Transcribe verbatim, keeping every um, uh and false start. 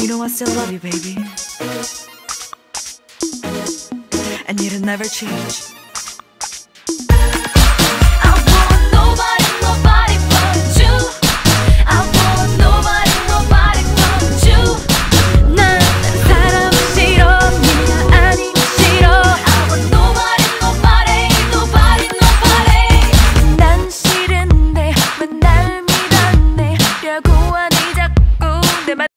You know I still love you, baby, and it'll never change.